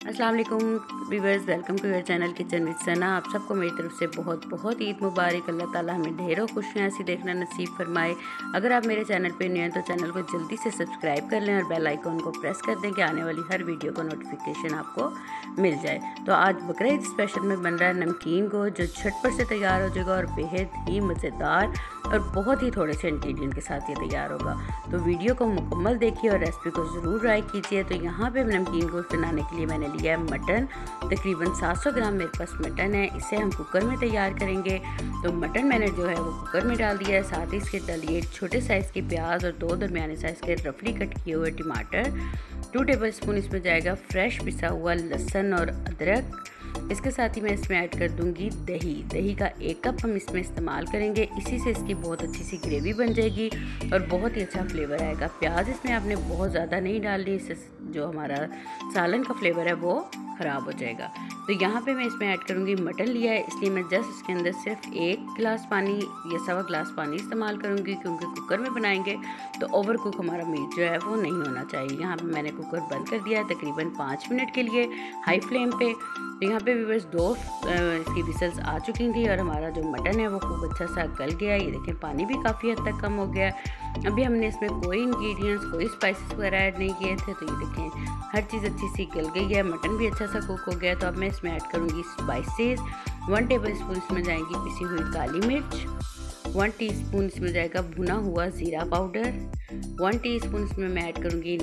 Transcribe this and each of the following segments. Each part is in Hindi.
अस्सलाम वालेकुम viewers, welcome to your channel kitchen with Sana. आप सबको मेरी तरफ से बहुत बहुत ईद मुबारक। अल्लाह ताला हमें ढेरों खुशियाँ ऐसी देखना नसीब फरमाए। अगर आप मेरे चैनल पे नए हैं तो चैनल को जल्दी से सब्सक्राइब कर लें और बेल आइकन को प्रेस कर दें कि आने वाली हर वीडियो का नोटिफिकेशन आपको मिल जाए। तो आज बकरा ईद स्पेशल में बन रहा है नमकीन गोश्त, जो झटपट से तैयार हो जाएगा और बेहद ही मज़ेदार और बहुत ही थोड़े से इंग्रेडिएंट के साथ ये तैयार होगा। तो वीडियो को मुकम्मल देखिए और रेसिपी को ज़रूर ट्राई कीजिए। तो यहाँ पे नमकीन गोश्त बनाने के लिए मैंने लिया है मटन। तकरीबन 700 ग्राम मेरे पास मटन है। इसे हम कुकर में तैयार करेंगे। तो मटन मैंने जो है वो कुकर में डाल दिया है। साथ ही इसके डालिए छोटे साइज़ के प्याज और 2 दरमियाने साइज़ के रफली कट किए हुए टमाटर। 2 टेबल स्पून इसमें जाएगा फ्रेश पिसा हुआ लहसुन और अदरक। इसके साथ ही मैं इसमें ऐड कर दूंगी दही का 1 कप हम इसमें इस्तेमाल करेंगे। इसी से इसकी बहुत अच्छी सी ग्रेवी बन जाएगी और बहुत ही अच्छा फ्लेवर आएगा। प्याज इसमें आपने बहुत ज़्यादा नहीं डालनी, इससे जो हमारा सालन का फ्लेवर है वो ख़राब हो जाएगा। तो यहाँ पे मैं इसमें ऐड करूँगी, मटन लिया है इसलिए मैं जस्ट इसके अंदर सिर्फ 1 गिलास पानी या 1.25 गिलास पानी इस्तेमाल करूँगी, क्योंकि कुकर में बनाएंगे तो ओवर कुक हमारा मीट जो है वो नहीं होना चाहिए। यहाँ पे मैंने कुकर बंद कर दिया है तकरीबन 5 मिनट के लिए हाई फ्लेम पे। तो यहाँ पे व्यूअर्स 2 इसकी विसल्स आ चुकी थी और हमारा जो मटन है वो खूब अच्छा सा गल गया है। ये देखें पानी भी काफ़ी हद तक कम हो गया है। अभी हमने इसमें कोई इंग्रेडिएंट्स, कोई स्पाइसेस वगैरह ऐड नहीं किए थे। तो ये देखें हर चीज़ अच्छी सी गल गई है, मटन भी अच्छा सा कुक हो गया। तो अब मैं इसमें ऐड करूँगी स्पाइसेस। 1 टेबल स्पून इसमें जाएंगी पिसी हुई काली मिर्च, 1 टीस्पून इसमें जाएगा भुना हुआ ज़ीरा पाउडर, 1 टीस्पून इसमें मैं ऐड करूँगी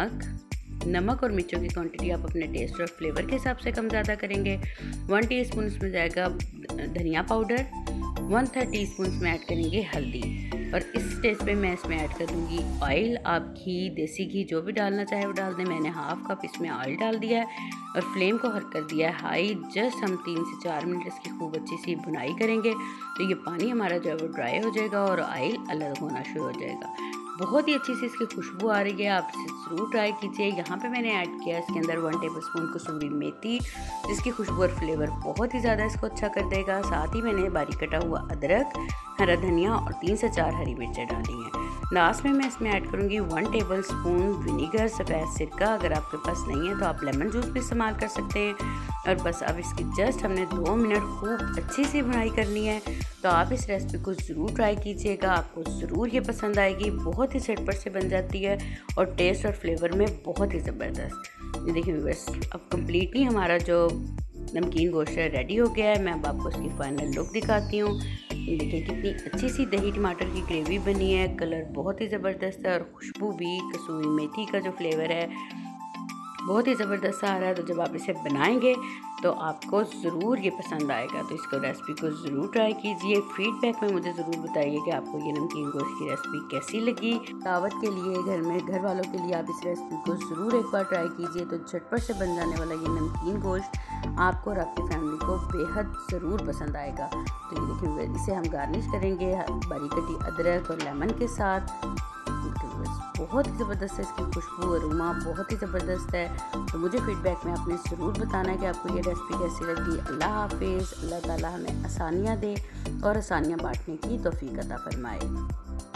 नमक और मिर्चों की क्वांटिटी आप अपने टेस्ट और फ्लेवर के हिसाब से कम ज़्यादा करेंगे। 1 टीस्पून इसमें जाएगा धनिया पाउडर, 1/3 टीस्पून इसमें ऐड करेंगे हल्दी। और इस स्टेज पे मैं इसमें ऐड कर दूंगी ऑयल। आप घी, देसी घी जो भी डालना चाहे वो डाल दें। मैंने 1/2 कप इसमें ऑयल डाल दिया है और फ्लेम को हर कर दिया है हाई। जस्ट हम 3 से 4 मिनट इसकी खूब अच्छी सी भुनाई करेंगे। तो ये पानी हमारा जो है वो ड्राई हो जाएगा और ऑयल अलग होना शुरू हो जाएगा। बहुत ही अच्छी सी इसकी खुशबू आ रही है, आप इसे ज़रूर ट्राई कीजिए। यहाँ पे मैंने ऐड किया इसके अंदर 1 टेबल स्पून कसूरी मेथी, जिसकी खुशबू और फ्लेवर बहुत ही ज़्यादा इसको अच्छा कर देगा। साथ ही मैंने बारीक कटा हुआ अदरक, हरा धनिया और 3 से 4 हरी मिर्चें डाली हैं। लास्ट में मैं इसमें ऐड करूँगी 1 टेबल स्पून विनीगर, सफ़ेद सिरका। अगर आपके पास नहीं है तो आप लेमन जूस भी इस्तेमाल कर सकते हैं। और बस अब इसकी जस्ट हमने 2 मिनट खूब अच्छी सी भुनाई करनी है। तो आप इस रेसिपी को ज़रूर ट्राई कीजिएगा, आपको ज़रूर ये पसंद आएगी। बहुत ही झटपट से बन जाती है और टेस्ट और फ्लेवर में बहुत ही ज़बरदस्त। ये देखिए बस अब कम्प्लीटली हमारा जो नमकीन गोश्त रेडी हो गया है। मैं अब आपको इसकी फाइनल लुक दिखाती हूँ। ये देखिए कितनी अच्छी सी दही टमाटर की ग्रेवी बनी है, कलर बहुत ही ज़बरदस्त है और खुशबू भी, कसूरी मेथी का जो फ्लेवर है बहुत ही ज़बरदस्त आ रहा है। तो जब आप इसे बनाएंगे तो आपको ज़रूर ये पसंद आएगा। तो इसको रेसिपी को ज़रूर ट्राई कीजिए। फीडबैक में मुझे ज़रूर बताइए कि आपको ये नमकीन गोश्त की रेसिपी कैसी लगी। दावत के लिए, घर वालों के लिए आप इस रेसिपी को ज़रूर एक बार ट्राई कीजिए। तो झटपट से बन जाने वाला ये नमकीन गोश्त आपको और आपकी फैमिली को बेहद ज़रूर पसंद आएगा। तो ये देखिए इसे हम गार्निश करेंगे बारीक कटी अदरक और लेमन के साथ। बहुत ही ज़बरदस्त है, इसकी खुशबू और अरोमा बहुत ही ज़बरदस्त है। तो मुझे फीडबैक में आपने ज़रूर बताना है कि आपको ये रेसिपी कैसी लगी। अल्लाह हाफिज़। अल्लाह ताला हमें आसानियाँ दे और आसानियाँ बांटने की तौफीक अता फरमाए।